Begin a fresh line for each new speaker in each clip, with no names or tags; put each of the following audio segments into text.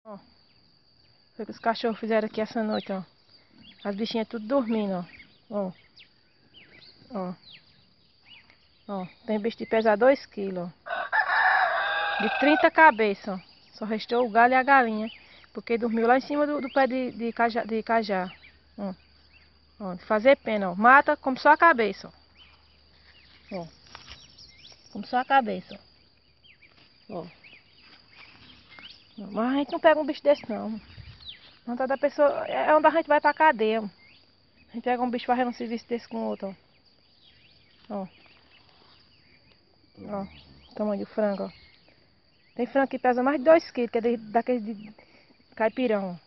Ó, foi o que os cachorros fizeram aqui essa noite, ó. As bichinhas tudo dormindo, ó. Ó. Ó. Tem bicho de pesar 2 quilos, ó. De 30 cabeças, ó. Só restou o galho e a galinha. Porque dormiu lá em cima do pé de cajá. Ó. Ó. De fazer pena, ó. Mata como só a cabeça, ó. Ó. Como só a cabeça, ó. Ó. Mas a gente não pega um bicho desse, não. Vontade da pessoa é onde a gente vai pra cadeia. A gente pega um bicho fazendo um serviço desse com outro, ó. Ó. Ó. O tamanho do frango, ó. Tem frango que pesa mais de 2 quilos, que é daqueles de caipirão.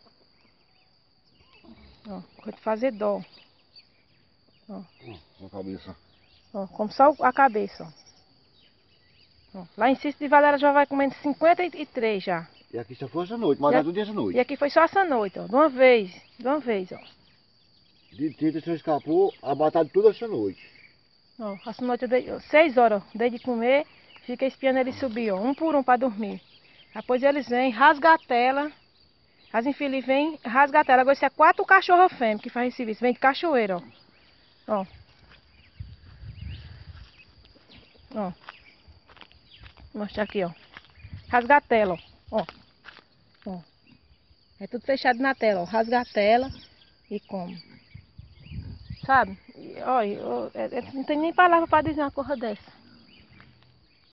Ó. Coisa de fazer dó. Ó.
Na cabeça.
Ó. Como só a cabeça, ó. Ó. Lá em Cício de Valera já vai comendo 53 já.
E aqui só foi essa noite, mas é do dia essa noite.
E aqui foi só essa noite, ó. De uma vez, ó.
De 30 só escapou, a batata toda essa noite.
Ó, essa noite eu dei 6 horas, dei de comer, fiquei espiando eles subir, ó, um por um para dormir. Depois eles vêm, rasga a tela, as infeliz vêm, rasga a tela. Agora isso é 4 cachorros fêmeas que fazem esse serviço, vem de cachoeira, ó. Ó. Ó. Vou mostrar aqui, ó. Rasga a tela, ó. Ó. É tudo fechado na tela, ó. Rasga a tela e come. Sabe? Olha, não tem nem palavra para dizer uma coisa dessa.